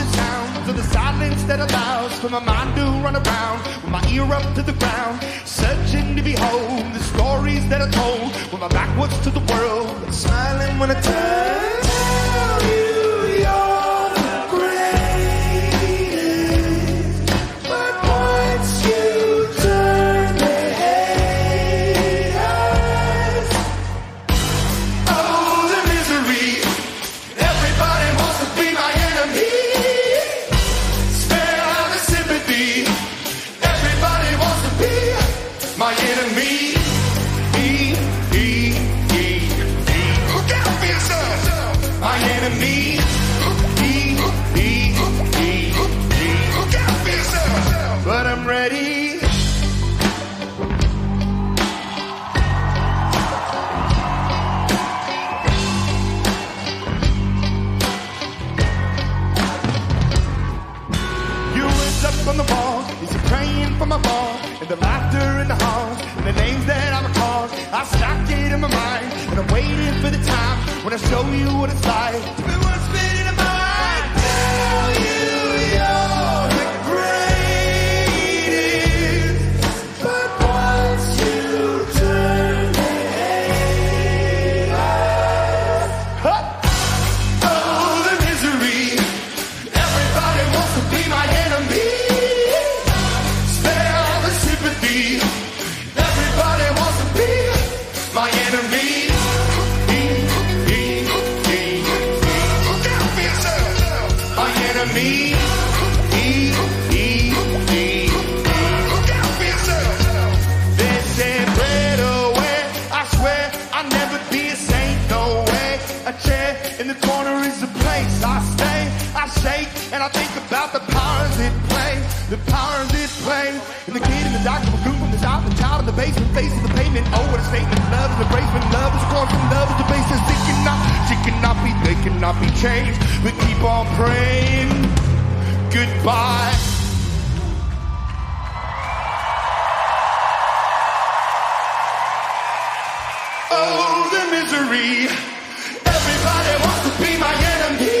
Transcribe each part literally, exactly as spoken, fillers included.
the sounds of the silence that allows for my mind to run around with my ear up to the ground, searching to behold the stories that are told with my back was to the world, smiling when I tell you you're the greatest. But once you turn the haters, oh, the misery. Everybody wants to be my enemy. Spare the sympathy. Everybody wants to be my enemy. E, E, E, E. Look out for yourself. My enemy. E, E, E, E. Look out for yourself. But I'm ready. You was up on the wall, is it praying for my ball, and the laughter in the halls, and the names that I recall. I stacked it in my mind, and I'm waiting for the time when I show you what it's like to be one spit in a mind. Tell you you're the greatest, but once you turn the haters, huh? Oh, the misery. Everybody wants to be my enemy. Spare the sympathy. Everybody wants to be my enemy. E, E, E, E. Look out for yourself. My enemy. E, E, E, E. Look out for yourself. They said bread away. I swear I'll never be a saint. No way. A chair in the corner is the place I stay. I shake and I think about the powers it play. The powers it play. And the kid in the doctor, the goon from the south, the child in the basement, face of the pavement. Oh, what a statement. Love is embracement. Love is born from love is the basis. It cannot, she cannot be, they cannot be changed. We keep on praying. Goodbye. Oh, the misery. Everybody wants to be my enemy.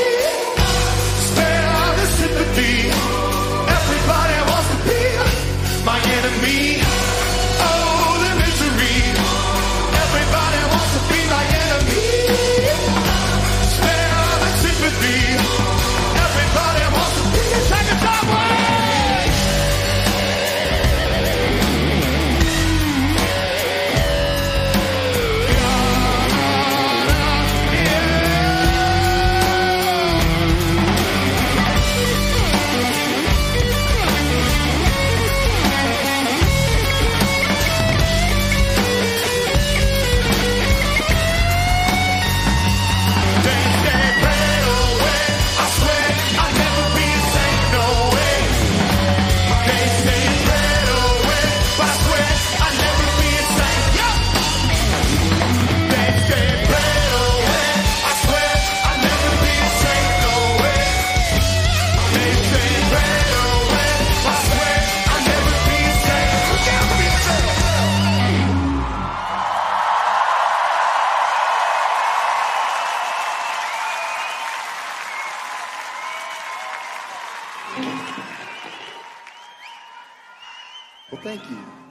Spare the sympathy. Everybody wants to be my enemy. Oh, the misery. Everybody wants to be my enemy. Spare the sympathy. Everybody wants to be a second highway. Well, thank you.